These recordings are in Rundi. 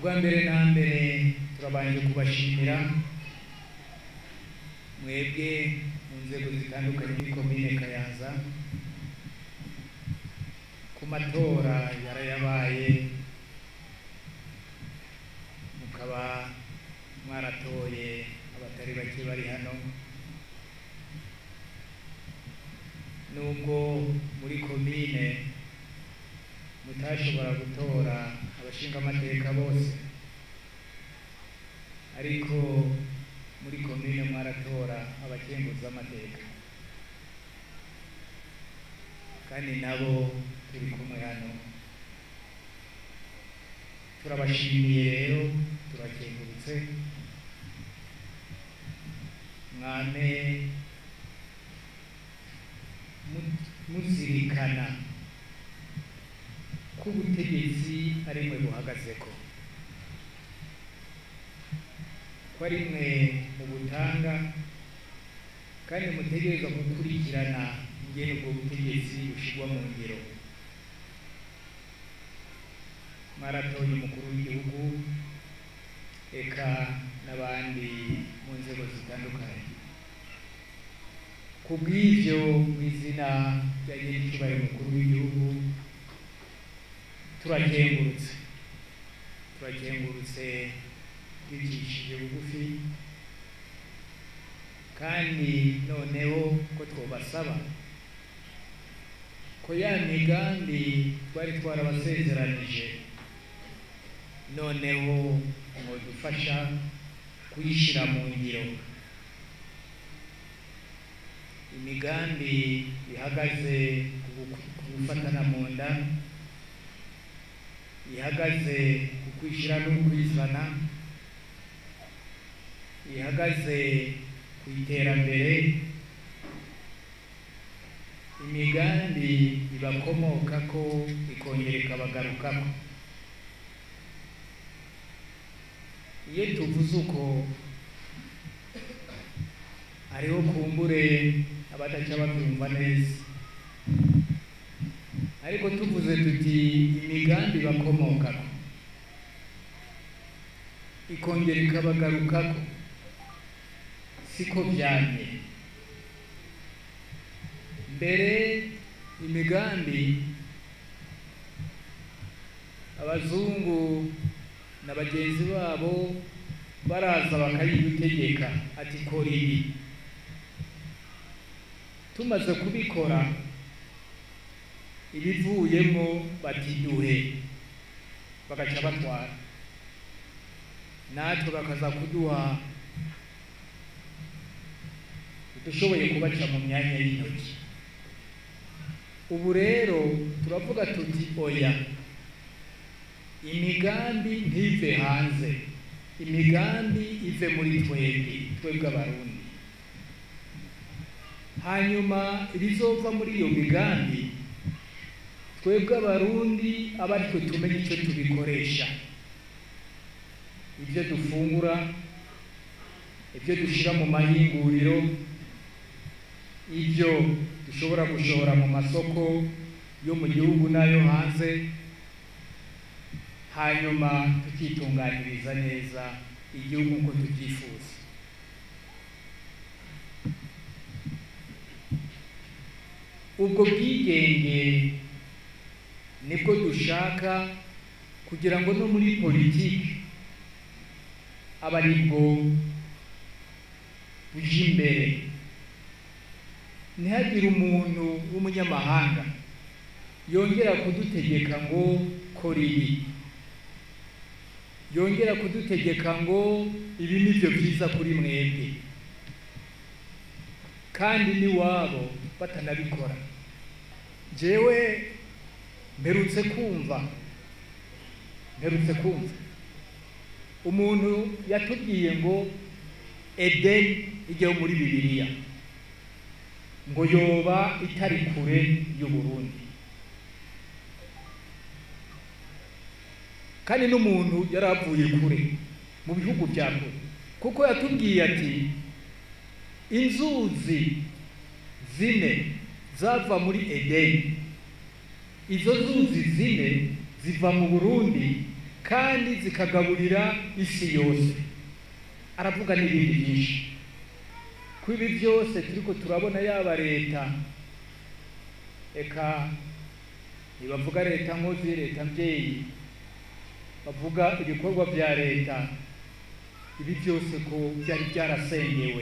ubwa mbere na mbere turabanje kubashimira mwebwe mu nzego zitandukanye muri komine Kayanza ku matora yarayabaye mukaba mwaratoye abatari bake bari hano nubwo muri komine mutashobora gutora abashinga amateka bose ariko muri komine mwaratora abakenguza amateka kandi nabo turi kumwe hano turabashimiye rero turakengurutse mwame muzirikana ko ubutegetsi ari mwe buhagazeko ko ari mwe mu butanga kandi mutegerezwa gukurikirana ingene ubwo butegetsi bushirwa mu ngiro mwaratoye umukuru w'igihugu eka n'abandi mu nzego zitandukanye kubw'ivyo mw'izina rya nyir'icyubahiro umukuru w'igihugu turakengurutse twicishije bugufi kandi noneho ko twobasaba ko ya migambi twari twarabasezeranije noneho mwodufasha kuyishira mu ngiro imigambi ihagaze ku gufatana mu nda ihagaze ku kwishira no kwizana ihagaze ku iterambere imigambi ibakomokako ikongera ikabagarukako iyo tuvuze uko hariho kumbure abadaca babyumva neza ariko tuvuze tuti imigambi bakomokako ikongera ikabagarukako siko byanye mbere imigambi abazungu na bagenzi babo baraza bakayidutegeka ati kora ibi tumaze kubikora ibivuyemo batiduhe bagaca batwara natwe bakaza kuduha dushoboye kubaca mu myanya y'intoki ubu rero turavuga tuti oya imigambi ntive hanze imigambi ive muri twebwe abarundi hanyuma ibizova muri iyo migambi twebwe abarundi abaritwe tumenye icyo tubikoresha ibyo dufungura ibyo dushira mu mahinguriro ibyo dushobora gushora mu masoko yo mu gihugu n'ayo hanze hanyuma tukitunganiriza neza igihugu uko tubyifuza ubwo bwigenge nibwo dushaka kugira ngo no muri politiki aba aribwo buje imbere ntihagire umuntu w'umunyamahanga yongera kudutegeka ngo kora ibi yongera kudutegeka ngo ibi nibyo byiza kuri mwebwe kandi niwabo batanabikora jewe mperutse kumva umuntu yatubwiye ngo Edeni ijya muri Bibiliya ngo yoba itari kure y'u Burundi kandi n'umuntu yaravuye kure mu bihugu bya kure kuko yatubwiye ati inzuzi zine zava muri Edeni izo nzuzi zine ziva mu Burundi kandi zikagaburira isi yose. Aravuga n'ibindi byinshi. Ibi byose turiko turabona, yaba leta, eka nibavuga leta nkozi, leta mvyeyi, bavuga ibikorwa bya leta, ibi byose ko byari byarasengewe,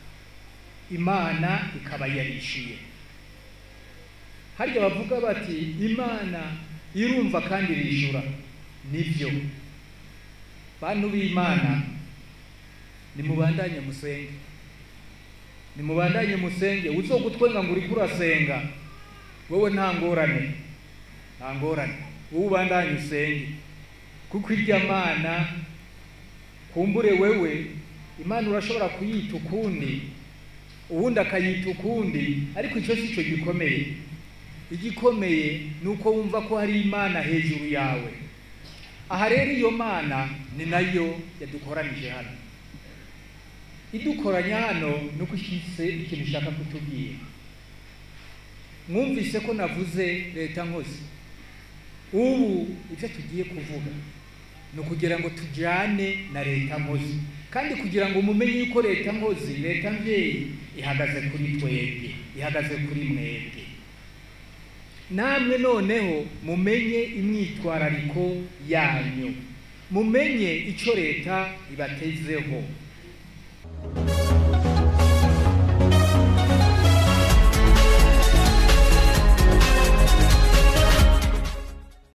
Imana ikaba yarishiye. Harya bavuga bati Imana irumva kandi irishura. Nivyo bantu b'Imana, nimubandanye musenge, nimubandanye musenge. Uzogutwenga ngo uri kurasenga, wowe nta ngorane, wowe ubandanye usenge, kuko irya Mana kumbure wewe Imana urashobora kuyita ukundi, uwundi akayita ukundi, ariko icyo si cyo gikomeye. Igikomeye nuko wumva ko hari Imana hejuru yawe. Aha rero iyo Mana ni nayo yadukoranije hano. Idukoranya hano nuko ishitse ikintu ishaka kutubwira. Mwumvise ko navuze leta nkozi. Ubu icyo tugiye kuvuga no kugira ngo tujyane na leta nkozi, kandi kugira ngo mumenye yuko leta nkozi, leta mvyeyi ihagaze kuri twebwe, ihagaze kuri mwebwe. Namwe noneho mumenye imyitwarariko yanyu, mumenye icyo leta ibatezeho.